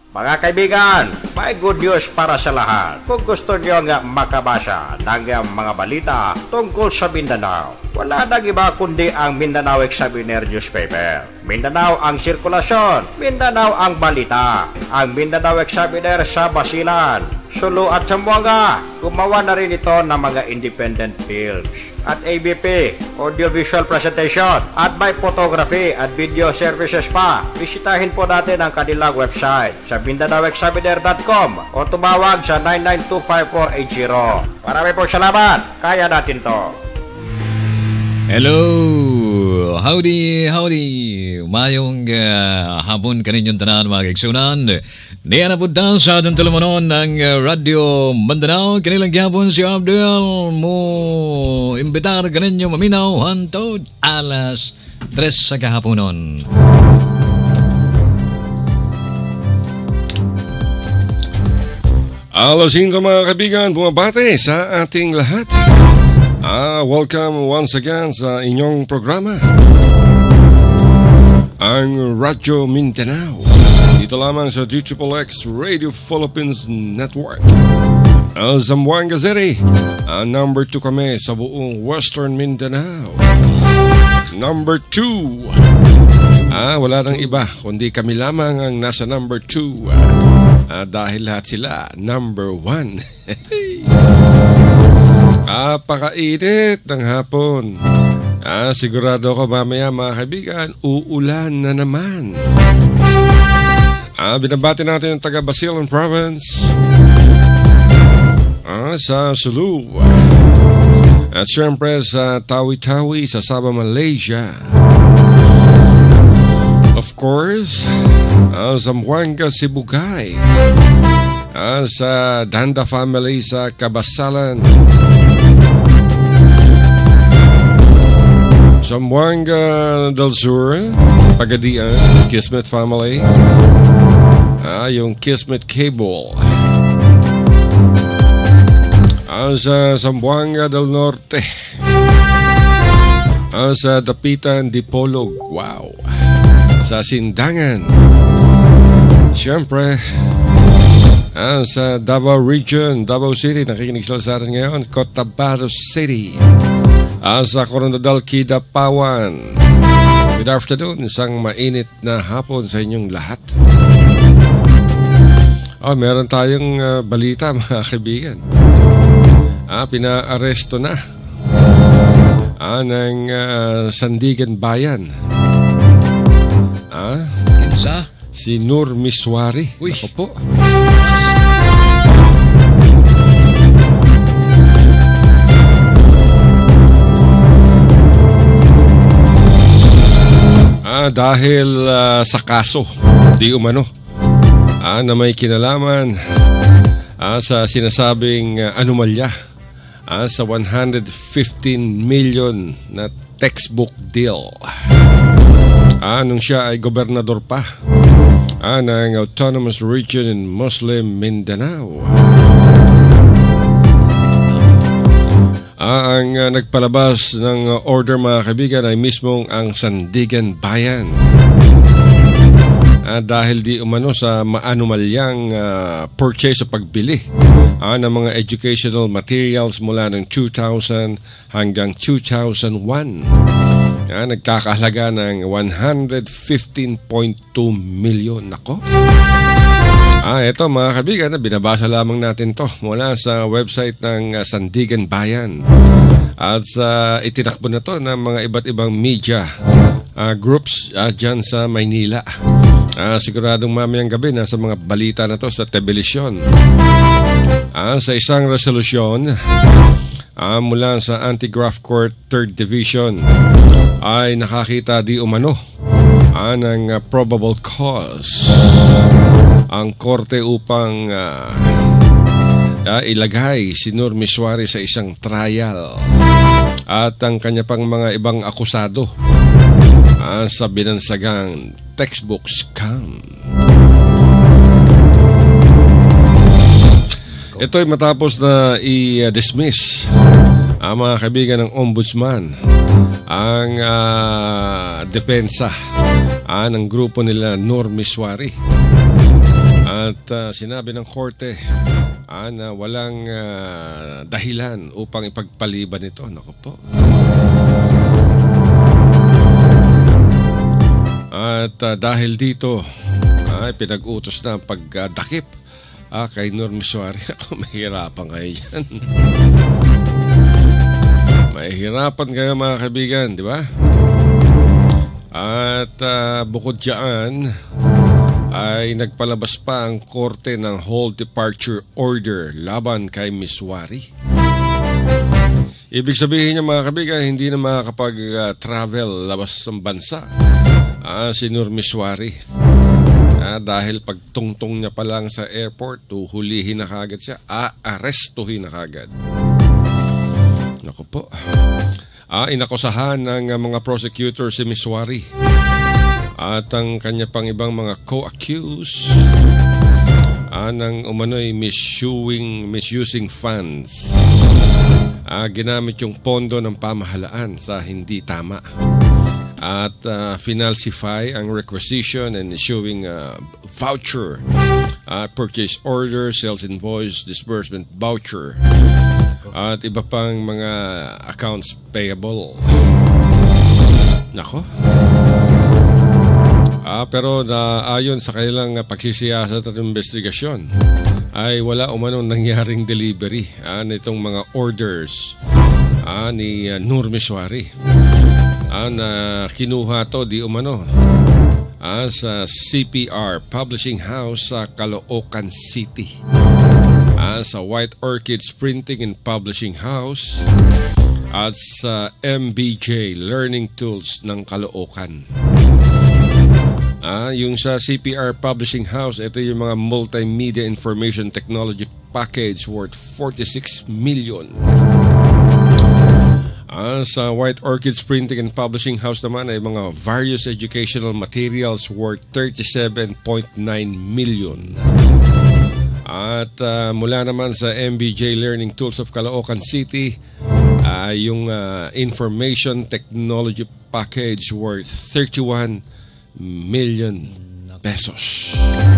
Mga kaibigan, may good news para sa lahat. Kung gusto nyo nga makabasa ng mga balita tungkol sa Mindanao, wala nang iba kundi ang Mindanao Examiner newspaper. Mindanao ang sirkulasyon, Mindanao ang balita. Ang Mindanao Examiner sa Basilan, Sulu at Tawi-Tawi. Gumawa na rin ito ng mga independent films at ABP, audiovisual presentation, at may photography at video services pa. Bisitahin po natin ang kanilang website sa MindanaoExaminer.com o tumawag sa 9925480. Marami pong salamat. Kaya natin to. Hello! Howdy! Mayong hapon kaninyong tanan mga kaigsunan. Diyan na punta sa atong telemonon ng Radyo Mindanao. Kanilang gihapon si Abdel mo imbitar kaninyo maminaw hantod alas 3 sa kahaponon. Alas 5 mga kaibigan, bumabate sa ating lahat. Welcome once again sa inyong programa, ang Radyo Mindanao. Dito lamang sa RPN-dxXX Radio Philippines Network. Zamboanga City, number 2 kami sa buong Western Mindanao. Number 2. Wala nang iba kundi kami lamang ang nasa number 2. Dahil lahat sila number 1. Pakainit ng hapon. Sigurado ko mamaya mga kaibigan, uulan na naman. Binabati natin ang taga Basilan Province, sa Sulu. At syempre sa Tawi-Tawi sa Sabah, Malaysia. Of course, Zamboanga, Sibugay. Sa Danda family sa Kabasalan. Zamboanga del Sur, Pagadian, Kismet family. Yung Kismet Cable. Sa Zamboanga del Norte. Sa Dapitan, Dipolog. Wow. Sa Sindangan. Siyempre, sa Davao Region, Davao City, nakikinig sila sa atin ngayon, Cotabato City. Sa Coronadal, Kidapawan. Good afternoon, isang mainit na hapon sa inyong lahat. Meron tayong balita mga kaibigan. Pina-aresto na ng Sandigan Bayan. Si Nur Miswari. Ako po. Dahil sa kaso di umano na may kinalaman sa sinasabing anomalya sa 115 million na textbook deal nung siya ay gobernador pa ng Autonomous Region in Muslim Mindanao. Ang nagpalabas ng order mga kaibigan ay mismong ang Sandigan Bayan. Dahil di umano sa maanumalyang purchase o pagbili ng mga educational materials mula ng 2000 hanggang 2001. Nagkakahalaga ng 115.2 million. Nako. Ito mga kaibigan, binabasa lamang natin to mula sa website ng Sandigan Bayan. At itinakbo na to ng mga iba't ibang media groups dyan sa Maynila. Siguradong mamayang gabi na sa mga balita na to sa television. Sa isang resolusyon mula sa Anti-Graft Court 3rd Division ay nakakita di umano ng probable cause ang korte upang ilagay si Nur Miswari sa isang trial at ang kanya pang mga ibang akusado sa binansagang textbook scam. Ito ay matapos na i-dismiss mga kaibigan ng ombudsman ang depensa ng grupo nila Nur Miswari. At sinabi ng korte na walang dahilan upang ipagpaliban ito. Naku po. At dahil dito ay pinag-utos na ang pagdakip kay Normiswari. Ako, mahirapan kayo dyan. Mahirapan kayo mga kaibigan, di ba? At bukod dyan ay nagpalabas pa ang korte ng hold departure order laban kay Miss Wari. Ibig sabihin niya mga kaibigan, hindi na makakapag-travel labas ng bansa si Miss Wari. Dahil pagtungtong niya pa lang sa airport, hulihin na kagad siya, aarestuhin na kagad. Naku po. Inakusahan ng mga prosecutor si Miss Wari at ang kanya pang ibang mga co-accused ng umano'y misusing funds. Ginamit yung pondo ng pamahalaan sa hindi tama. At finalsify ang requisition and issuing voucher, purchase order, sales invoice, disbursement voucher, at iba pang mga accounts payable. Nako. Pero ayon sa kanilang pagsisiyasat at investigasyon, ay wala umanong nangyaring delivery nitong mga orders ni Normiswari. Na kinuha to di umano sa CPR Publishing House sa Caloocan City, sa White Orchids Printing and Publishing House at sa MBJ Learning Tools ng Caloocan. Yung sa CPR Publishing House, ito yung mga multimedia information technology package worth 46 million. Sa White Orchids Printing and Publishing House naman ay mga various educational materials worth 37.9 million. At mula naman sa MBJ Learning Tools of Caloocan City, yung information technology package worth 31 million pesos.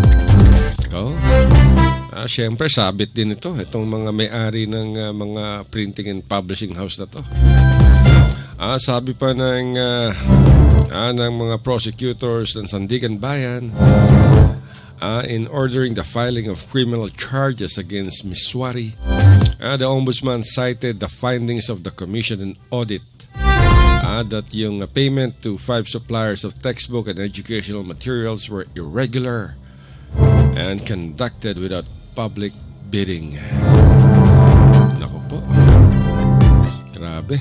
Siyempre, sabit din itong mga may-ari ng mga printing and publishing house na to. Sabi pa ng mga prosecutors ng Sandigan Bayan, in ordering the filing of criminal charges against Ms. Wari, the Ombudsman cited the findings of the Commission and Audit that yung payment to 5 suppliers of textbook and educational materials were irregular and conducted without public bidding. Naku po. Grabe.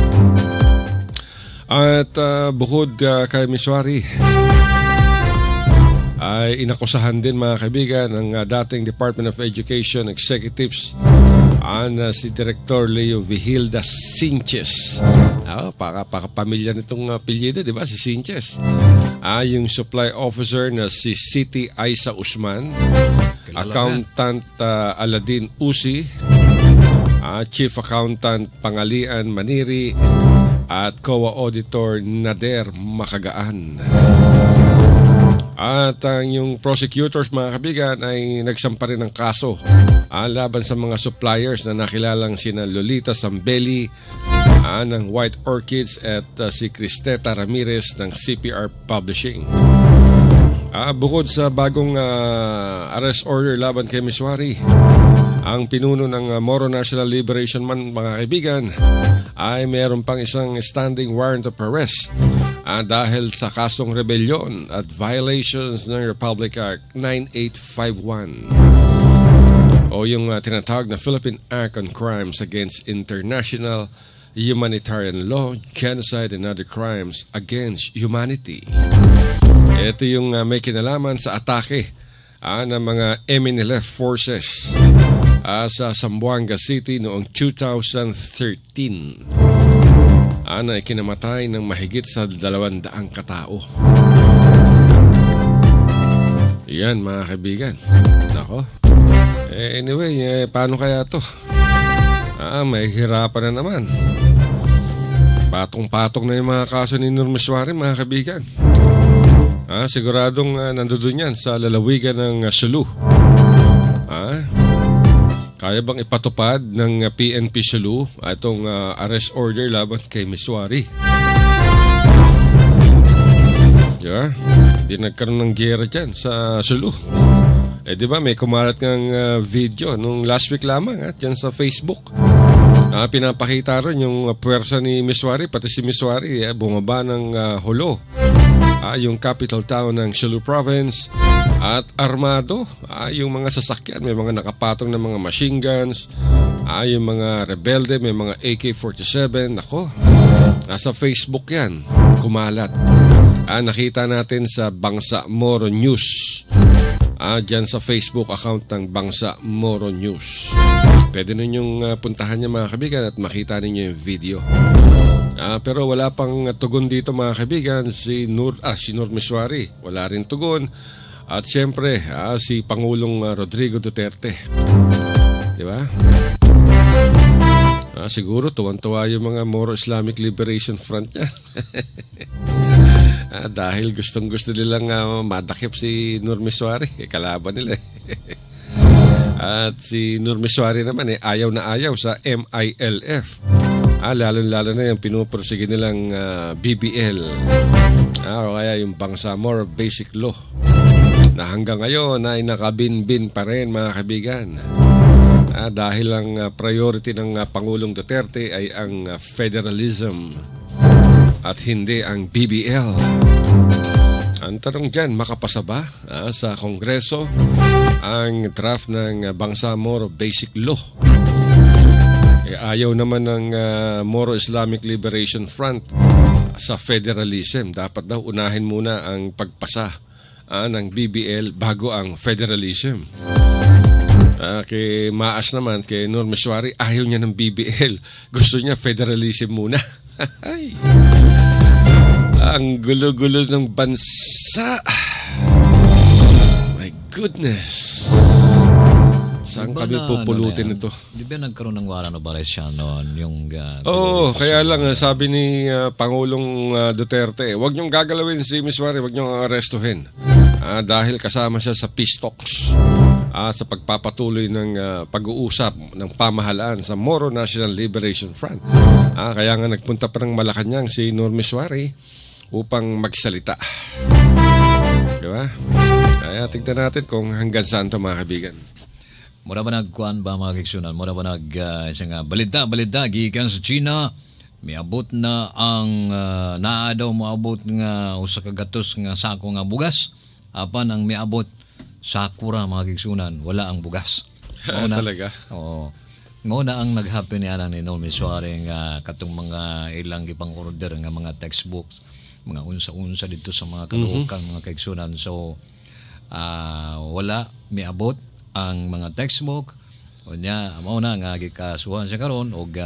At bukod kay Ms. Wari, ay inakusahan din mga kaibigan ng dating Department of Education executives si Director Leo Vigilda Sinches. Pakapamilya nitong apelyido, di ba? Si Sinches. Yung supply officer na si Siti Aisa Usman, Accountant Aladin Usi, Chief Accountant Pangalian Maniri, at COA Auditor Nader Makagaan. At yung prosecutors mga kabigan ay nagsampa rin ng kaso laban sa mga suppliers na nakilalang sina Lolita Sambeli ng White Orchids at si Cristeta Ramirez ng CPR Publishing. Bukod sa bagong arrest order laban kay Ms. Wari, ang pinuno ng Moro National Liberation mga kaibigan ay mayroon pang isang standing warrant of arrest dahil sa kasong rebellion at violations ng Republic Act 9851 o yung tinatawag na Philippine Act on Crimes Against International Humanitarian Law, Genocide and Other Crimes Against Humanity. Ito yung may kinalaman sa atake ng mga MNLF forces sa Zamboanga City noong 2013. Ay kinamatay ng mahigit sa 200 katao. Yan mga kaibigan. Nako. Anyway, paano kaya to? May hirapan na naman. Patong-patong na yung mga kaso ni Normiswari mga kaibigan. Siguradong nandoon yan sa lalawigan ng Sulu. Kaya bang ipatupad ng PNP Sulu itong arrest order laban kay Miswari? Diba? Hindi nagkaroon ng giyera dyan sa Sulu. Di ba may kumalat ng video nung last week lamang dyan sa Facebook. Pinapakita rin yung puwersa ni Miswari, pati si Miswari bumaba ng Holo, yung capital town ng Sulu Province, at armado yung mga sasakyan, may mga nakapatong na mga machine guns, yung mga rebelde, may mga AK-47. Nako, nasa Facebook yan, kumalat. Nakita natin sa Bangsa Moro News, dyan sa Facebook account ng Bangsa Moro News. Pwede ninyong puntahan niya mga kaibigan at makita ninyo yung video. Pero wala pang tugon dito mga kaibigan si Nur Miswari. Wala rin tugon. At siyempre si Pangulong Rodrigo Duterte. Di ba? Siguro tuwan-tuwa yung mga Moro Islamic Liberation Front niya. Dahil gustong-gusto nilang madakip si Nur Miswari. Kalaban nila. At si Nur Miswari naman ayaw na ayaw sa MILF. Lalo-lalo na yung pinupursige nilang BBL. O kaya yung Bangsamoro Basic Law na hanggang ngayon ay nakabinbin pa rin mga kaibigan. Dahil ang priority ng Pangulong Duterte ay ang federalism at hindi ang BBL. Ang tanong dyan, makapasa ba sa Kongreso ang draft ng Bangsamoro Basic Law? Ayaw naman ng Moro Islamic Liberation Front sa federalism. Dapat daw unahin muna ang pagpasa ng BBL bago ang federalism. Kay Maas naman, kay Nur Miswari, ayaw niya ng BBL. Gusto niya federalism muna. Ang gulo-gulo ng bansa. My goodness. Saan kami pupulutin ito? Di ba nagkaroon ng warrant of arrest siya noon? Kaya lang sabi ni Pangulong Duterte, huwag niyong gagalawin si Miswari, huwag niyong arestuhin. Dahil kasama siya sa peace talks sa pagpapatuloy ng pag-uusap ng pamahalaan sa Moro National Liberation Front. Kaya nga nagpunta pa ng Malacanang si Nur Miswari upang magsalita. Diba? Kaya tignan natin kung hanggang saan ito mga kaibigan. Mura ba nagkuhan ba mga kiksunan? Mura ba balita gikan sa China? Miabot na ang naadaw moabot nga usa ka gatos nga sako nga bugas. Apan ang miabot sakura mga kiksunan, wala ang bugas. Talaga? Oo. Nguna ang nag-happen niya ni Nur Miswari nga katong mga ilang gipang order nga mga textbooks, mga unsa-unsa dito sa mga kaluhukan mga kiksunan. So wala miabot ang mga textbook. Unya mao na nga gikasuhan siya karon og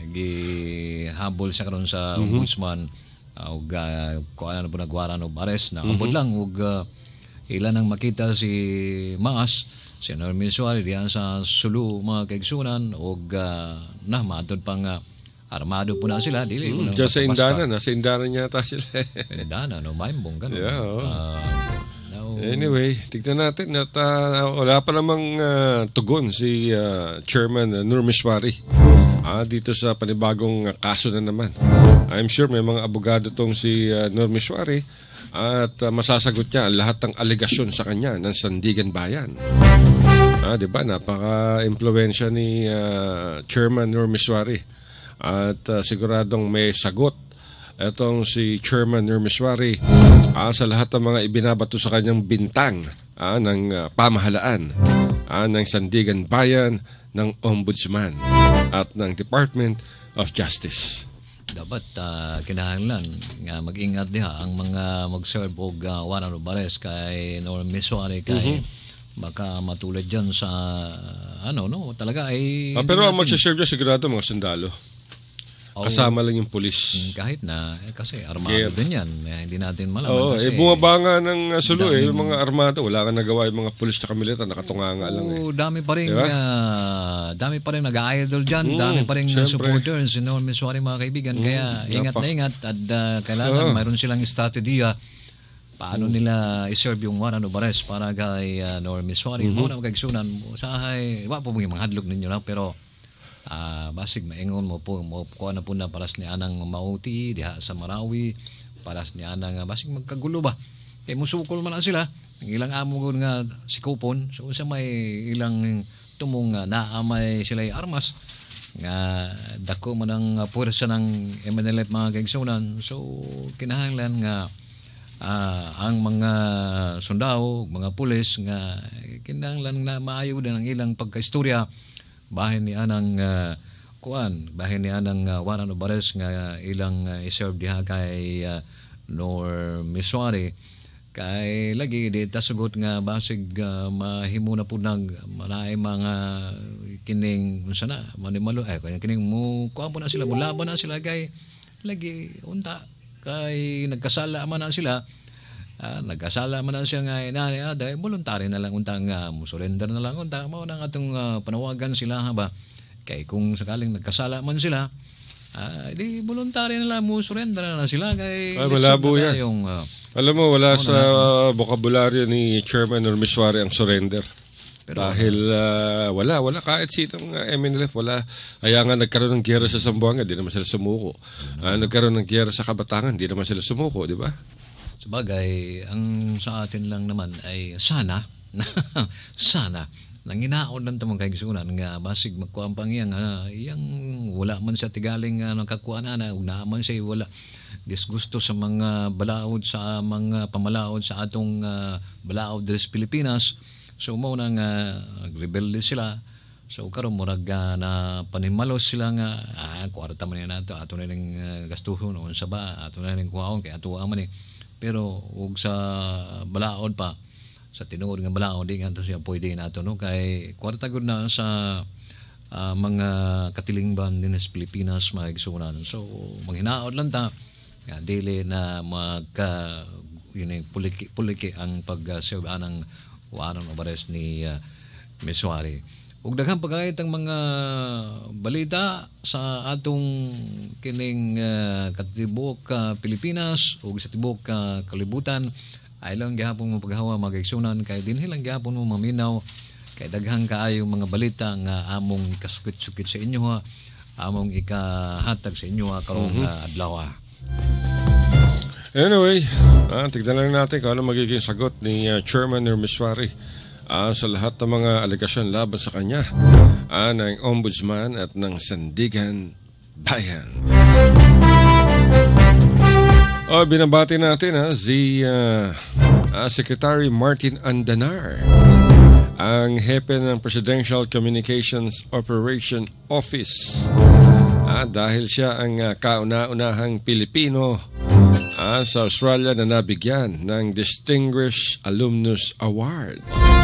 gihabol siya karon sa ombudsman og kuan na po nagwaran og arrest na abot lang og ilan ang makita si Maas si Nur Miswari diyan sa Sulu mga kaigsunan og madod pang armado po na sila dili diyan sa Indanan sa Indanan yata sila. Indanan maimbong ganun. Anyway, tignan natin at wala pa namang tugon si Chairman Nur Miswari dito sa panibagong kaso na naman. I'm sure may mga abogado tong si Nur Miswari at masasagot niya lahat ng alegasyon sa kanya ng Sandigan Bayan. Diba? Napaka-impluwensya ni Chairman Nur Miswari at siguradong may sagot etong si Chairman Nur Miswari sa lahat ng mga ibinabato sa kanyang bintang ng pamahalaan ng Sandigan Bayan, ng Ombudsman at ng Department of Justice. Dapat kinahanglan nga mag-ingat diha ang mga mag-serve og warrant of arrest kay Nur Miswari kay baka matulad dyan sa talaga ay pero ang magsiserve dyan sigurado mga sundalo. Kasama lang yung pulis. Kahit na, kasi armado din yan. Hindi natin malaman. Bumaba nga ng Sulu yung mga armado. Wala ka nagawa yung mga pulis at militar. Nakatunganga lang. Dami pa rin, dami pa rin nag-idol dyan. Dami pa rin supporters. Si Nur Miswari mga kaibigan. Kaya ingat na ingat. At kailangan mayroon silang estrategiya paano nila iserve yung one bares para kay Miss Wari. Mo na magkaigsunan mo sahay wa po mga hadlok ninyo na pero basig maingon mo po kuha na po na paras ni anang mauti diha sa Marawi, paras ni anang basig magkagulo ba kay musukol man na sila ang ilang amo nga si Kupon, so sa may ilang tumong naamay sila armas nga dako man ang puwersa ng MNLF mga kaigsunan. So kinahanglan nga ang mga sundao, mga pulis nga kinahanglan na maayo din ang ilang pagkaistorya bahin ni anang bahin ni anang Warano Bares nga ilang iserve diha kay Miswari kay lagi di tasugot nga basig mahimo na pud nag manay mga kining unsa na manimalo kining mo kuan po na sila mulaban na sila kay lagi unta kay nagkasala man na sila nagkasala man na siya nga inani dahil voluntary na lang unta nga surrender na lang unta mao nang atong panawagan sila ba kay kung sakaling nagkasala man sila di voluntary na lang mo surrender na sila kay malabo yan yung alam mo wala sa bokabularyo ni Chairman Miswari ang surrender. Pero, dahil wala kahit sinong MNLF wala. Kaya nga nagkaroon ng giyera sa Zamboanga, di naman sila sumuko. Nagkaroon ng giyera sa Kabatangan, di naman sila sumuko, di ba? Sabagay, ang sa atin lang naman ay sana nanginaon lang tamang kaigsunan nga basig magkuampang iyang wala man sa tigaling nakakuan na naman siya wala disgusto sa mga balaod sa mga pamalaod sa atong balaod des Pilipinas. So mo nang rebelde sila. So karon murag na panimalos sila nga kwarta man nato ato na ning gastuhon unsa ba ato na ning kuhaon kay ato man pero ug sa balaod pa sa tinuod nga balaod di nga siya pwede nato no kay kwarta gud na sa mga katilingban din sa Pilipinas maigsunan. So manghinaot lang ta nga dili na puliki ang pag-serve anang Warano Bares ni Miswari. Ug daghang pagkait ang mga balita sa atong kining katibok Pilipinas ug sa tibok kalibutan ay lang gihapon mo paghawa magaigsunan kay dinhi lang gihapon mo maminaw kay daghang kaayo mga balita nga among kasukit-sukit sa inyo among ikahatag sa inyo karong adlaw. Anyway, tignan lang natin kung ano magiging sagot ni Chairman Miswari sa lahat ng mga alegasyon laban sa kanya ng Ombudsman at ng Sandigan Bayan. Binabati natin si Secretary Martin Andanar, ang hepe ng Presidential Communications Operation Office. Dahil siya ang kauna-unahang Pilipino sa Australia na nabigyan ng Distinguished Alumnus Award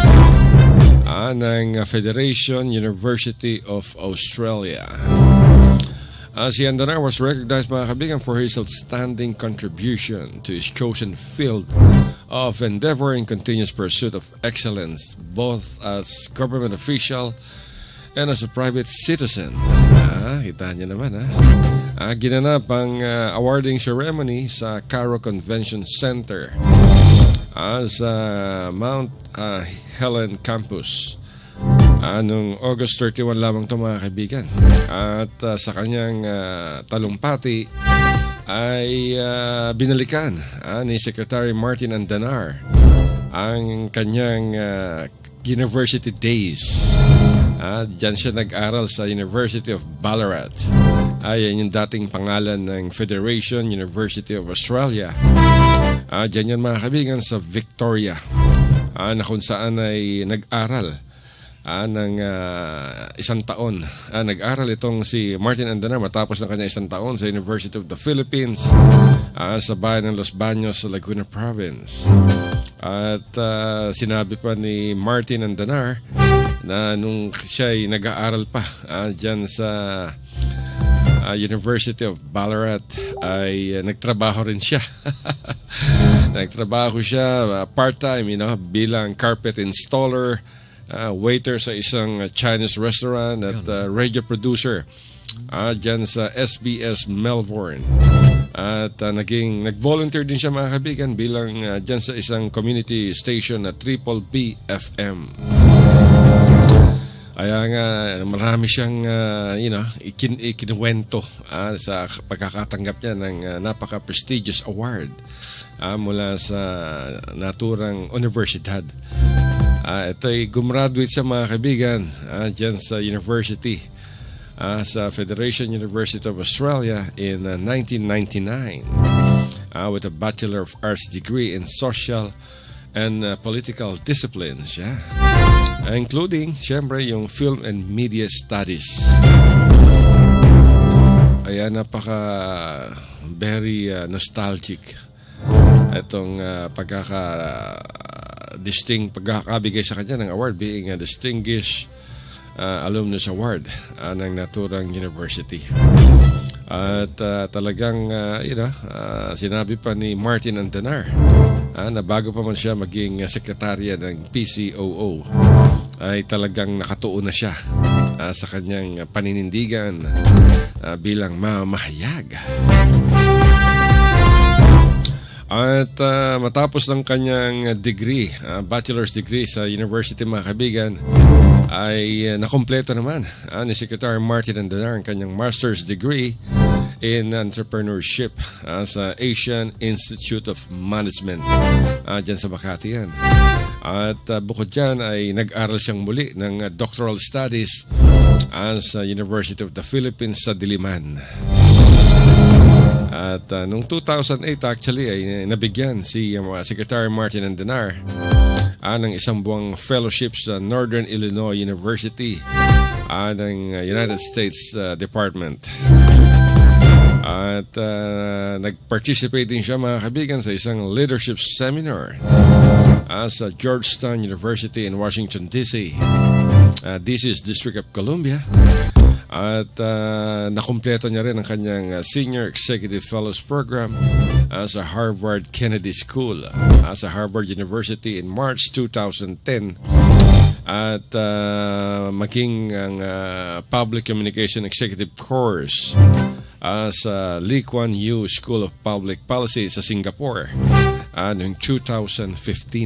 ng Federation University of Australia. Si Andanar was recognized, mga kabigan, for his outstanding contribution to his chosen field of endeavor in continuous pursuit of excellence, both as government official and as a private citizen. Kita niyo naman, ginanap ang awarding ceremony sa Caro Convention Center sa Mount Helen Campus noong August 31 lamang ito, mga kaibigan. At sa kanyang talumpati ay binalikan ni Secretary Martin Andanar ang kanyang university days. Diyan siya nag-aral sa University of Ballarat. Yan yung dating pangalan ng Federation University of Australia. Diyan yan, mga kaibigan, sa Victoria, na kung saan ay nag-aral ng isang taon. Nag-aral itong si Martin Andanar matapos ng kanya isang taon sa University of the Philippines sa bayan ng Los Baños sa Laguna Province. At sinabi pa ni Martin Andanar na nung siya ay nag-aaral pa dyan sa University of Ballarat ay nagtrabaho rin siya. Nagtrabaho siya part-time bilang carpet installer, waiter sa isang Chinese restaurant at radio producer dyan sa SBS Melbourne. At nag-volunteer din siya mga kaibigan bilang dyan sa isang community station na Triple B FM. Kaya nga marami siyang ikinuwento sa pagkakatanggap niya ng napaka-prestigious award mula sa naturang universidad. Ito'y gumraduate sa mga kaibigan dyan sa university, sa Federation University of Australia in 1999 with a Bachelor of Arts degree in Social and Political Disciplines, including, siyempre, yung Film and Media Studies. Kaya very nostalgic itong pagkakabigay sa kanya ng award, being a Distinguished Alumnus Award ng naturang university. At talagang sinabi pa ni Martin Andanar na bago pa man siya maging sekretarya ng PCOO ay talagang nakatuon na siya sa kanyang paninindigan bilang mamahayag. At matapos ng kanyang degree, bachelor's degree sa university mga kaibigan, ay nakompleto naman ni Secretary Martin Andanar ang kanyang master's degree in entrepreneurship sa Asian Institute of Management dyan sa Makati yan. At bukod dyan ay nag-aral siyang muli ng doctoral studies sa University of the Philippines sa Diliman. At noong 2008 actually ay nabigyan si Secretary Martin Andanar ng isang buwang fellowship sa Northern Illinois University ng United States Department. At nag-participate din siya mga kaibigan sa isang leadership seminar sa Georgetown University in Washington, D.C. This is District of Columbia. At nakumpleto niya rin ang kanyang Senior Executive Fellows Program sa Harvard Kennedy School sa Harvard University in March 2010. At maging ang Public Communication Executive Course sa Lee Kuan Yew School of Public Policy sa Singapore noong 2015.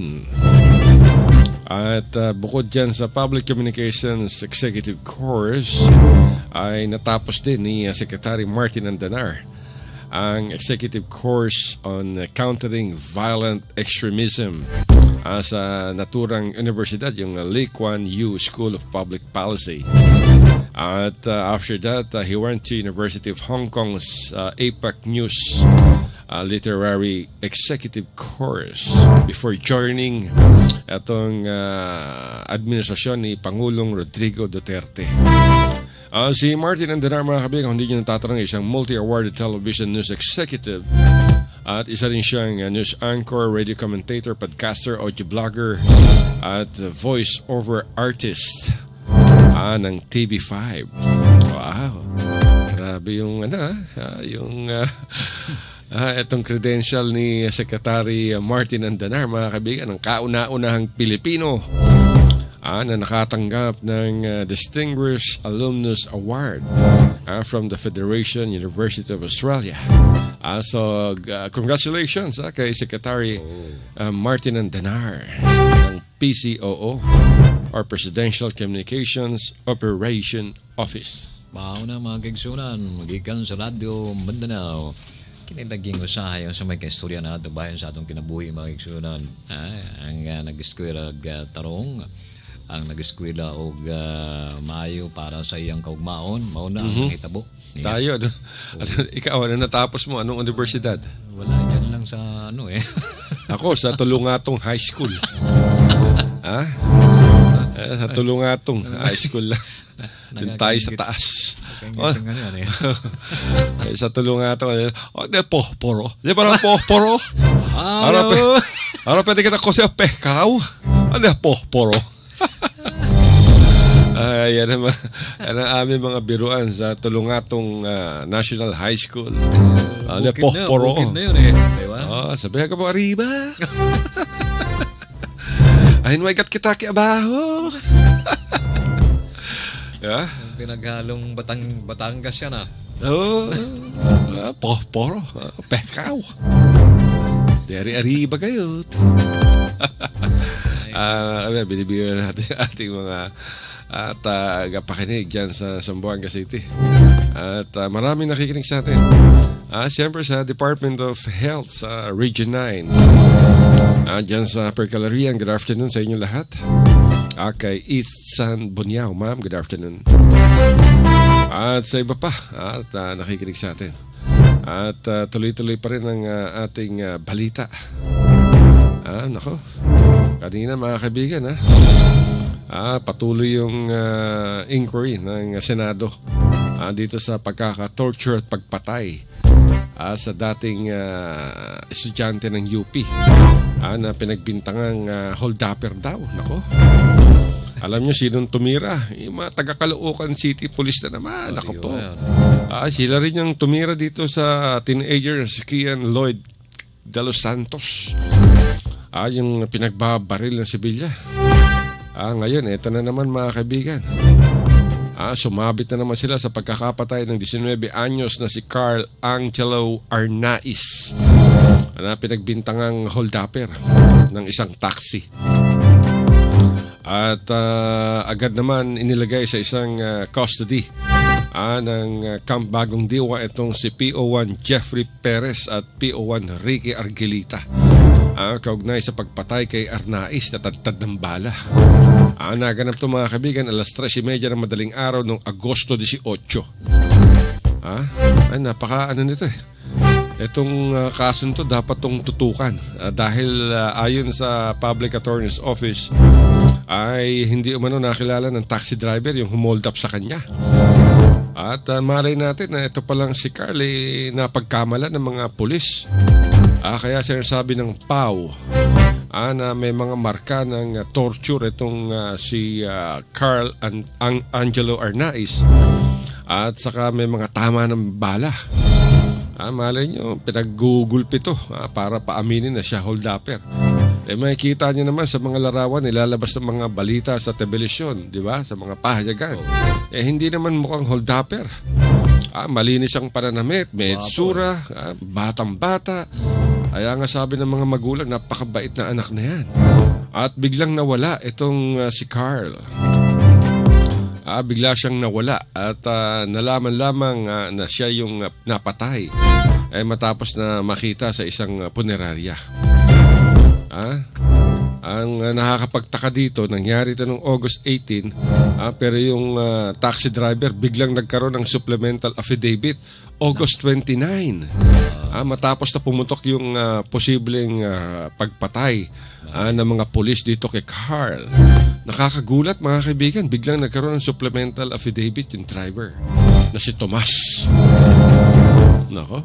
At bukod dyan sa Public Communications Executive Course ay natapos din ni Secretary Martin Andanar ang Executive Course on Countering Violent Extremism sa naturang universidad, yung Lee Kuan Yew School of Public Policy. At after that, he went to University of Hong Kong's APAC News Literary Executive Course before joining itong administrasyon ni Pangulong Rodrigo Duterte. Si Martin Andanar mga kaibigan, hindi nyo natatanong, isang multi-awarded television news executive at isa rin siyang news anchor, radio commentator, podcaster, audio blogger at voice-over artist ng TV5. Wow! Grabe yung itong credential ni Secretary Martin Andanar mga kaibigan, ang kauna-unahang Pilipino na nakatanggap ng Distinguished Alumnus Award from the Federation University of Australia. So, congratulations kay Secretary Martin Andanar ng PCOO or Presidential Communications Operation Office. Mao na mga kaigsunan, magikan sa Radyo Mindanao. Kinilaging usahay ang sa may kaistorya na ito bayan sa atong kinabuhi mga kaigsunan. Ang nag-eskwela tarong, ang nag-eskwela o maayo para sa iyang kaugmaon, mauna ang hitabo. Tayo, ikaw, natapos mo? Anong universidad? Wala, dyan lang sa Ako, sa Tulungatong High School. Sa Tulungatong High School lang. Doon tayo sa taas. Sa Tulungatong. Pohporo. Di ba lang pohporo? Ano pwede kita ko siya pekaw? Ano pohporo? Yan ang aming mga biruan sa Tulungatong National High School. Pohporo. Bukid na yun sabihan ka po, arriba. Ay, nuwaigat kita kiabaho. Pinaghalong Batangas yan Oo. Poro, pekaw. Dari-ari ba kayo? Binibigyan natin ating mga tagapakinig dyan sa Zamboanga City. At maraming nakikinig sa atin. Siyempre sa Department of Health sa Region 9. Dyan sa Percalarian, good afternoon sa inyo lahat. Kay East San Boniao, ma'am, good afternoon. At sa iba pa, nakikinig sa atin. At tuloy-tuloy pa rin ang ating balita. Nako, kanina mga kaibigan, patuloy yung inquiry ng Senado dito sa pagkaka-torture at pagpatay sa dating estudyante ng UP na pinagbintangang hold-upper daw. Nako, alam nyo sinong tumira? Yung mga taga-Caloocan City Police na naman. Nako po. Sila rin yung tumira dito sa teenager si Kian Lloyd de los Santos. Yung pinagbabaril ng sibilya. Ngayon, ito na naman mga kaibigan. Sumabit na naman sila sa pagkakapatay ng 19 anyos na si Carl Angelo Arnaiz na pinagbintangang hold-upper ng isang taxi. At agad naman inilagay sa isang custody ng Camp Bagong Diwa itong si PO1 Jeffrey Perez at PO1 Ricky Argelita. Kaugnay sa pagpatay kay Arnaiz na tadtad ng bala. Naganap ito mga kaibigan alas 3:30 ng madaling araw noong Agosto 18. Napaka nito Itong kaso nito dapat itong tutukan dahil ayon sa Public Attorney's Office ay hindi umano nakilala ng taxi driver yung humold up sa kanya. At malay natin na ito palang si Carl napagkamala ng mga pulis. Kaya sinasabi ng PAW na may mga marka ng torture itong si Carl Angelo Arnaiz at saka may mga tama ng bala. Malay nyo, pinaggugulpi ito para paaminin na siya hold-upper. Makikita nyo naman sa mga larawan, nilalabas ng mga balita sa television, di ba? Sa mga pahayagan. Hindi naman mukhang hold-upper. Malinis ang pananamit, may itsura, batang-bata. Kaya nga sabi ng mga magulang, napakabait na anak na yan. At biglang nawala itong si Carl. Bigla siyang nawala at nalaman lamang na siya yung napatay matapos na makita sa isang punerarya. Ang nakakapagtaka dito, nangyari ito noong August 18 pero yung taxi driver biglang nagkaroon ng supplemental affidavit August 29 matapos na pumutok yung posibleng pagpatay ng mga pulis dito kay Carl. Nakakagulat mga kaibigan, biglang nagkaroon ng supplemental affidavit yung driver na si Tomas. Nako.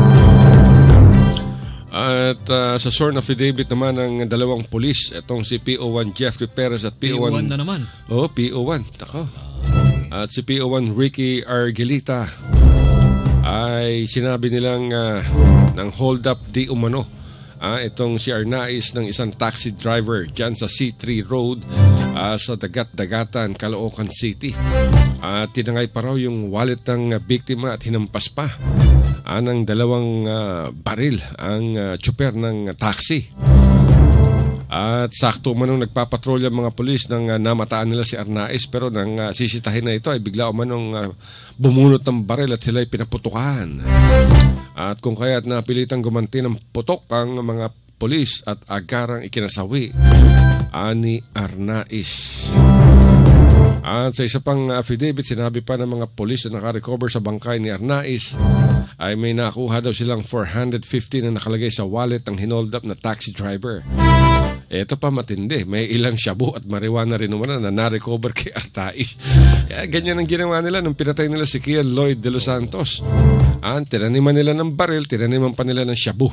At sa sworn affidavit naman ng dalawang pulis, itong si PO1 Jeffrey Perez at PO1 na naman. PO1. Nako. At si PO1 Ricky Argelita ay sinabi nilang ng hold up di umano itong si Arnaiz ng isang taxi driver dyan sa C3 Road sa Dagat-Dagatan, Caloocan City. Tinangay pa raw yung wallet ng biktima at hinampas pa ng dalawang baril ang tsuper ng taxi. At sakto umanong nagpapatrolya mga pulis nang namataan nila si Arnaiz, pero nang sisitahin na ito ay bigla umanong bumunot ng baril at sila'y pinaputukan. At kung kaya't napilitang gumanti ng putok ang mga pulis at agarang ikinasawi ni Arnaiz. At sa isa pang affidavit, sinabi pa ng mga pulis na nakarecover sa bangkay ni Arnaiz ay may nakuha daw silang 450 na nakalagay sa wallet ng hinold up na taxi driver. Ito pa matindi, may ilang shabu at marijuana rin naman na na-recover kay Arnaiz. Ganyan ang ginawa nila nung pinatay nila si Kian Lloyd de los Santos. Tinaniman nila ng baril, tinaniman pa nila ng shabu.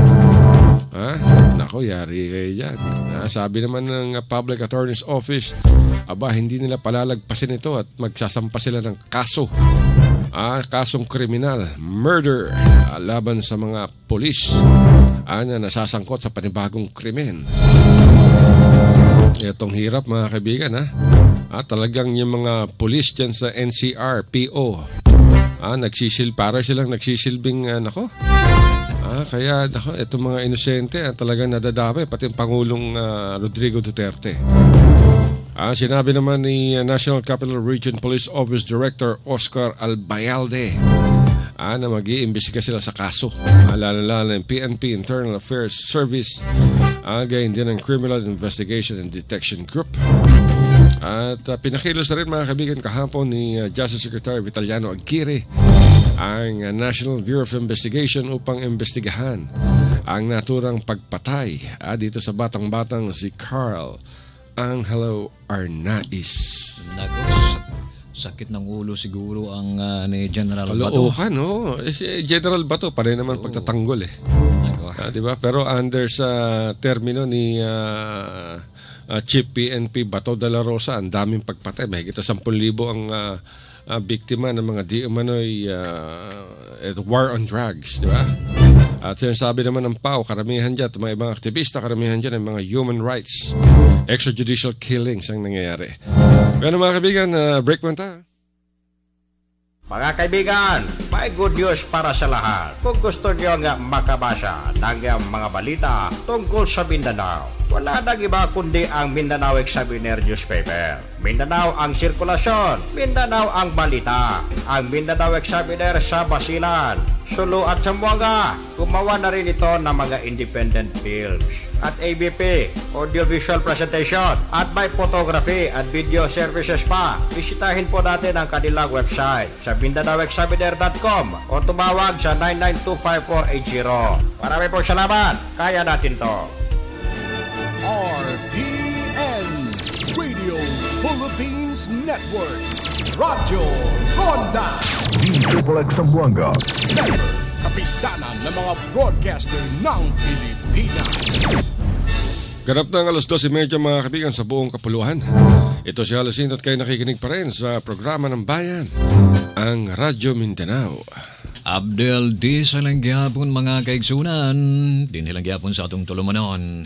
Nako, yari kayo dyan. Sabi naman ng Public Attorney's Office, hindi nila palalagpasin ito at magsasampa sila ng kaso. Kasong kriminal, murder, laban sa mga polis na nasasangkot sa panibagong krimen. Itong hirap mga kaibigan. Talagang yung mga polis dyan sa NCR, PO, Para silang nagsisilbing kaya itong mga inosente talagang nadadami, pati ang Pangulong Rodrigo Duterte. Sinabi naman ni National Capital Region Police Office Director Oscar Albayalde na mag-iimbestiga sila sa kaso. Lalo ng PNP Internal Affairs Service, gayon din ng Criminal Investigation and Detection Group. At pinakilos na rin mga kaibigan kahapon ni Justice Secretary Vitaliano Aguirre ang National Bureau of Investigation upang imbestigahan ang naturang pagpatay dito sa batang-batang si Carl Angelo Arnaiz. Sakit ng ulo siguro ang ni General Bato. Kalookan, no? Si General Bato, panay naman pagtatanggol eh. Diba? Pero under sa termino ni Chief PNP Bato de la Rosa, ang daming pagpatay. Mahigit 10,000 ang biktima ng mga di umano'y war on drugs, di ba? At sinasabi naman ng PAO, karamihan dyan, mga ibang aktivista, karamihan dyan ay mga human rights, extrajudicial killings ang nangyayari. Pero mga kaibigan, break mo tayo. Mga kaibigan, may good news para sa lahat. Kung gusto nyo nga makabasa ng mga balita tungkol sa Mindanao, wala nang iba kundi ang Mindanao Examiner newspaper. Mindanao ang sirkulasyon, Mindanao ang balita. Ang Mindanao Examiner sa Basilan, Sulu at Tawi-Tawi. Gumawa na rin ito ng mga independent films at ABP, audiovisual presentation, at may photography at video services pa. Bisitahin po natin ang kanilang website sa MindanaoExaminer.com o tumawag sa 9925480. Marami pong salamat. Kaya natin to. RPN Radio Philippines Network. Radyo Ronda. Triple X Zamboanga. Kapisanan ng mga broadcaster ng Pilipinas. Ganap ng 12:30 mga kaibigan sa buong kapuluhan. Ito si Alasin at kayo nakikinig pa rin sa programa ng bayan, ang Radyo Mindanao. Abdel di sa langgapon mga kaigsunan, din hilanggapon sa atong tulumanon.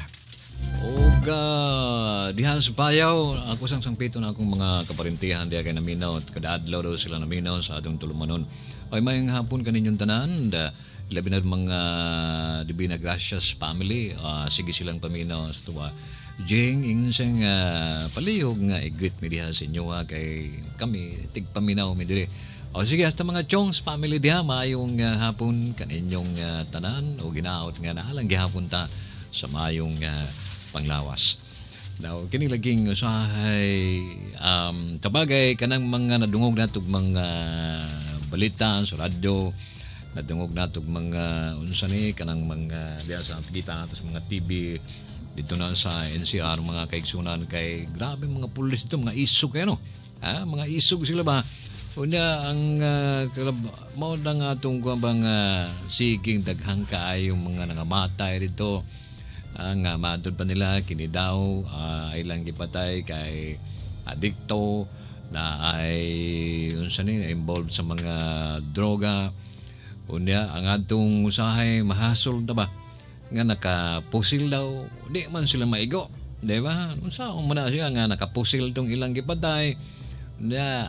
Diha sa payaw, ako sang pito na akong mga kaparintihan diya kay naminaw at kadaadlaw daw sila naminaw sa atong tulumanon. Ay mayang hapon kaninyong tanan, labi na mga Divina Gracias family, sige silang paminaw sa tuwa. Jing, insang palihog nga igrit mi diha sa inyo kay kami tigpaminaw mi dire. O sige, hasta mga Chongs family diha, mayong hapon kaninyong tanan o ginaot nga nalang gihapon ta sa mayong panglawas. Now, kinilaging usahay kabagay kanang mga nadungog natog mga balita sa radyo, nadungog natog mga unsa ni kanang mga diya sa kita atos mga TV dito na sa NCR mga kaigsunan kay grabe mga pulis dito, mga isog kayo no. Mga isog sila ba? Unya ang mao na nga atong bang siging daghang kaayong mga nangamatay dito. Ang matod pa nila kini daw ay lang gipatay kay adikto na ay unsa ni involved sa mga droga. Unya ang atong usahay mahasol ta ba nga nakapusil daw di man sila maigo, di ba? Unsa man na siya nga nakapusil tong ilang gipatay na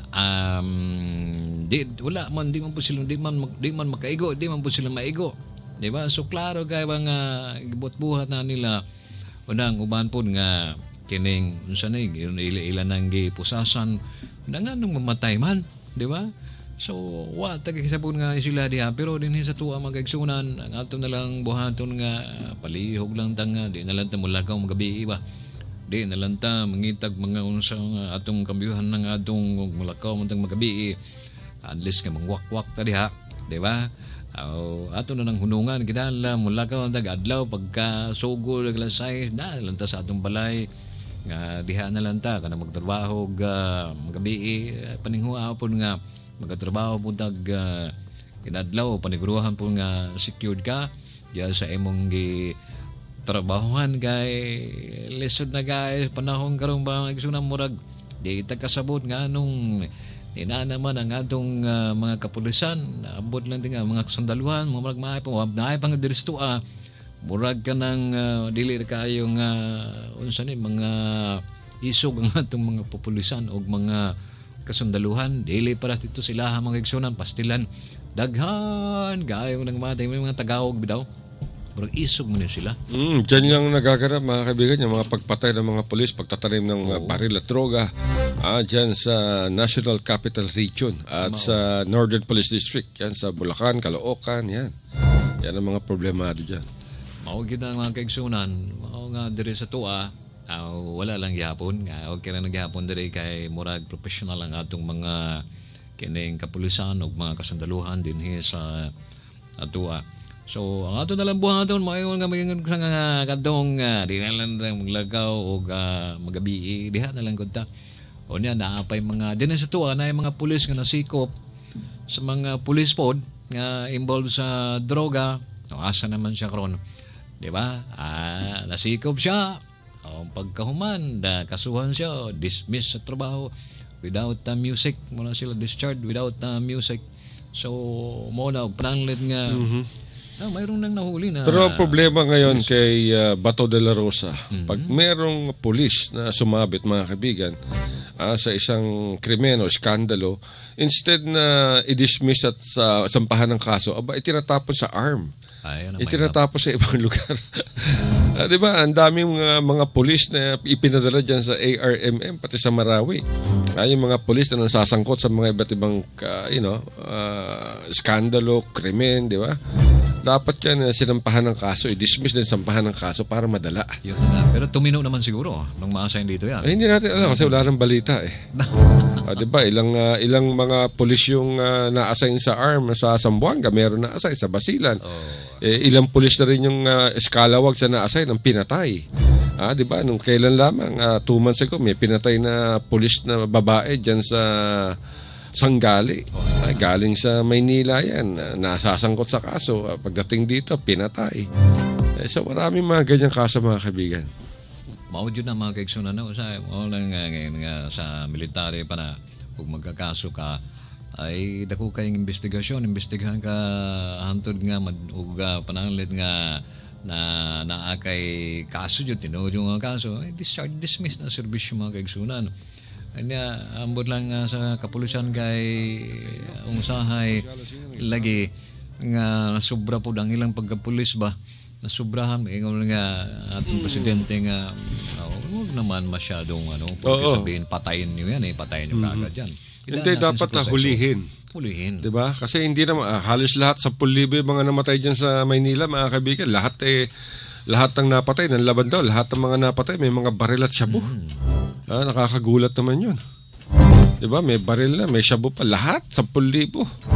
wala man di man po sila di man makaigo, di man po sila maigo. Diba? So klaro kay bang gibot-buhat na nila unang uban pod nga kining unsa ni ila nang gipusasan nga nung mamatay man, di ba? So wa tagisapon nga sila diha pero dinhi sa tuwa magagsunan ang ato na lang buhaton nga palihog lang tanga di na lang ta mulakaw magabi ba. Di na lang ta mangitag mga unsa nga atong kambyuhan ng atong mulakaw man tang magabi. Unless nga mangwak-wak ta diha, di ba? Ato na ng hunungan kinala mula ka ang tagadlaw pagka sugo naglasay na lanta sa atong balay nga diha na lanta kana magtrabaho magabi paninghuwa pon nga magtrabaho pud kinadlaw paniguruhan pon nga secured ka diya sa imong gi trabahohan kay lisod na guys panahon karong ba igsunan murag di ta kasabot nga anong ina naman ang atong mga kapulisan, abot lang din nga mga sandaluhan, murag maay pang diristo murag ka ng dili kayo nga unsa ni mga isog ang atong mga populisan o mga kasundaluhan, dili para dito sila mga igsunan, pastilan, daghan, gayong nagmatay, may mga tagawag bitaw. Pero isog mo din sila. Diyan yung nagaganap mga kaibigan, yung mga pagpatay ng mga pulis, pagtatanim ng mga baril at droga dyan sa National Capital Region at sa Northern Police District, yan sa Bulacan, Caloocan, yan. Yan ang mga problemado dyan. Maugid ang mga kaigsunan, mao nga diri sa tuwa, wala lang gihapon, okay na naghihapon diri kay murag professional ang atong mga kining kapulisan ug mga kasandaluhan dinhi sa atua. So, ang ato nalang buhaton, maayong nga maging nga kadong di na lang maglagaw o magabi, diha na lang kunta. O niya, naapay mga, din sa tuwa, na yung mga pulis nga nasikop sa mga pulis pod nga involved sa droga. O, asa naman siya karon, di ba? Nasikop siya. O, pagkahuman, kasuhan siya, dismiss sa trabaho without music. Muna sila discharged without music. So, muna, pananglit nga, mayroong nang nahuli na. Pero ang problema ngayon kay Bato de la Rosa, pag merong pulis na sumabit mga kaibigan sa isang krimen o skandalo, instead na i-dismiss at sampahan ng kaso, itinatapon sa ARM. Itinatapos sa ibang lugar. Di ba? Ang daming mga pulis na ipinadala dyan sa ARMM pati sa Marawi. Yung mga pulis na nasasangkot sa mga iba't ibang skandalo, krimen, di ba? Dapat yan sinampahan ng kaso, i-dismiss din sampahan ng kaso para madala. Yun na nga. Pero tumino naman siguro nung ma-assign dito yan. Hindi natin alam kasi wala nang balita di ba? Ilang mga pulis yung na-assign sa ARM sa Zamboanga, meron na-assign sa Basilan. Ilang pulis na rin yung eskalawag sa na-assign ng pinatay. Di ba? Nung kailan lamang, 2 months ago, may pinatay na pulis na babae dyan sa Sanggali. Galing sa Maynila yan. Nasasangkot sa kaso. Pagdating dito, pinatay. So maraming mga ganyang kaso mga kaibigan. Maudyo na mga kaigsunan na. Ngayon sa military pa na kung magkakaso ka, ay dako kayong investigasyon. Investigahan ka hantod nga pananglit nga na naakay kaso dyan. Tinood yung mga kaso. Dismiss na serbisyo mga kaigsunan. Kanya, ambot lang sa kapulisan kay usahay lagi nga sobra po ang ilang pagkapulis ba nasubrahan ingon nga atong presidente nga huwag naman masyadong sabihin patayin niyo yan patayin niyo kagad yan. Hindi dapat hulihin. Diba? Kasi hindi naman halos lahat 10,000 mga namatay dyan sa Maynila mga kaibigan, lahat ng napatay ng laban daw, lahat ng mga napatay may mga baril at shabu. Nakakagulat naman yun. Diba? May baril na, may shabu pa. Lahat, 10,000.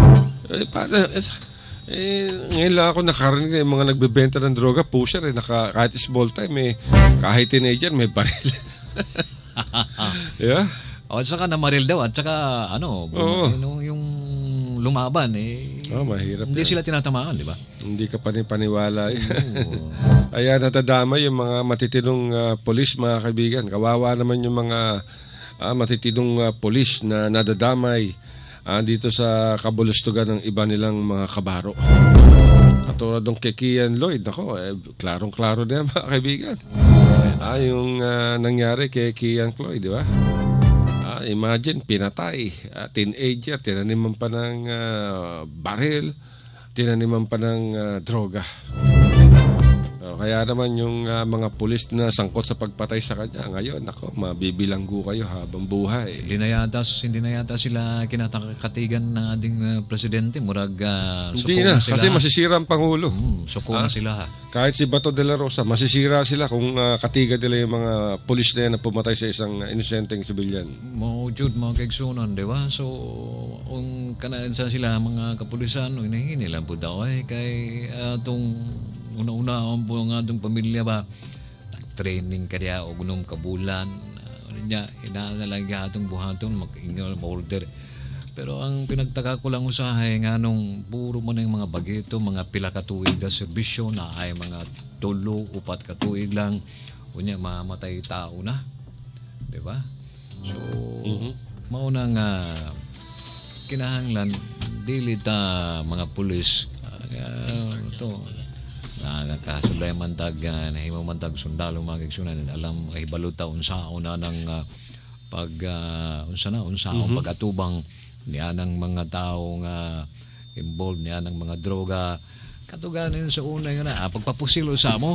Ngayon lang ako nakarinig ng mga nagbebenta ng droga, pusher, kahit small time, kahit teenager, may baril. Yeah? At saka namaril daw, at saka yung lumaban, mahirap hindi sila tinatamaan, di ba? Hindi ka panipaniwala. Kaya natadama yung mga matitinong polis, mga kaibigan. Kawawa naman yung mga matitinong polis na nadadamay dito sa kabulustugan ng iba nilang mga kabaro. Katulad ng kay Kian Lloyd, klarong-klaro na yan, mga kaibigan. Yung nangyari kay Kian Lloyd, di ba? Imagine, pinatay. Teenager, tinaniman pa ng baril, tinaniman pa ng droga. Kaya naman yung mga pulis na sangkot sa pagpatay sa kanya, ngayon, mabibilanggo kayo habang buhay. Hindi na yata sila kinatakatigan ng ating presidente. Murag hindi na, kasi masisira ang Pangulo. Suko na sila. Kahit si Bato de la Rosa, masisira sila kung katigan nila yung mga pulis na yan na pumatay sa isang inosenteng sibilyan. Maujud, mga kaigsunan, di ba? So, kung kanaan sa sila, mga kapulisan, hinahingi lang po daw kay itong una-una po nga itong pamilya ba, nag-training ka niya o gunong kabulan, inaanalang itong buhaton, mag-ingal, ma-order. Pero ang pinagtaka ko lang usahay nga nung puro mo na yung mga bagito, mga pila katuig na serbisyo na ay mga 3 o 4 katuig lang, kunya mamatay tao na. Diba? So, mauna nga kinahanglan, dili ta mga pulis, nagkasulay mantag nahimo mantag sundalo mga kaigsunan alam ay baluta unsa una ng pag unsaong pagatubang niya ng mga tao nga involved niya ng mga droga katuganin sa una nga na pagpapusilo sa mo.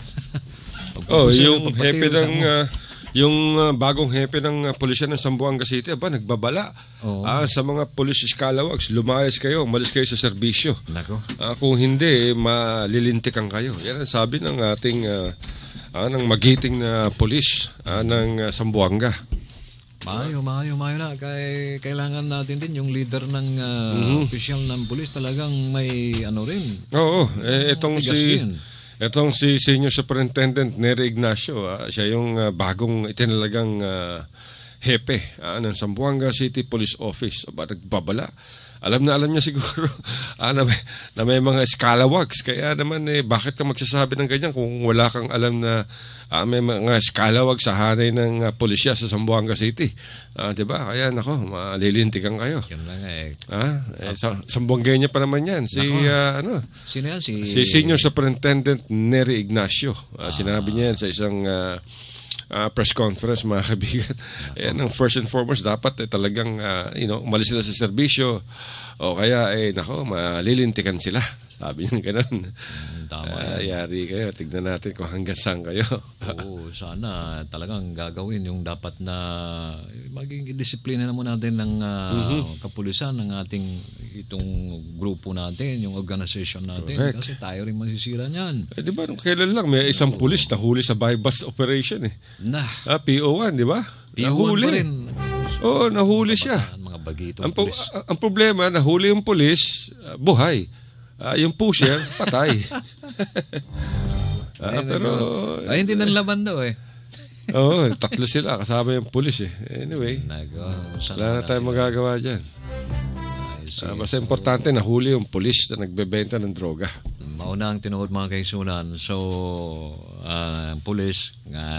Yung hepe ng bagong hepe ng pulisya ng Zamboanga City, nagbabala. Sa mga police scalawags, lumayas kayo, umalis kayo sa serbisyo. Kung hindi, malilintikan kayo. Yan ang sabi ng ating ng magiting na pulis ng Zamboanga. Maayo na. Kailangan natin din yung leader ng official ng pulis talagang may rin. Itong si Senior Superintendent Nery Ignacio, siya yung bagong itinalagang hepe ng Zamboanga City Police Office. Nagbabala. Alam niya siguro na may mga scalawags. Kaya naman bakit ka magsasabi ng ganyan kung wala kang alam na may mga scalawags sa hanay ng pulisya sa Zamboanga City. Diba? Kaya malilintikan kayo. Yun lang Zamboangueña pa naman yan. Sino yan? Si Senior Superintendent Nery Ignacio. Sinabi niya yan sa isang press conference, mga kaibigan. Ayan, ang first and foremost, dapat talagang umalis sila sa serbisyo o kaya malilintikan sila. Sabi niya gano'n. Tama. Yari kayo, tignan natin kung hanggang saan kayo. Sana talagang gagawin yung dapat na maging disiplina naman natin ng kapulisan ng ating itong grupo natin, yung organization natin. Correct. Kasi tayo rin masisira niyan. Di ba, kailan lang may isang pulis nahuli sa buy-bust operation PO1, di ba? PO1 pa rin. Nahuli siya. Mga bagitong pulis. Ang problema, nahuli yung pulis, buhay. Yung pusher, patay. Pero hindi nang laban daw tatlo sila kasama yung pulis Anyway, wala na tayong magagawa dyan. Basta importante nahuli yung pulis na nagbebenta ng droga. Mauna ang tinuod mga kaisunan. So pulis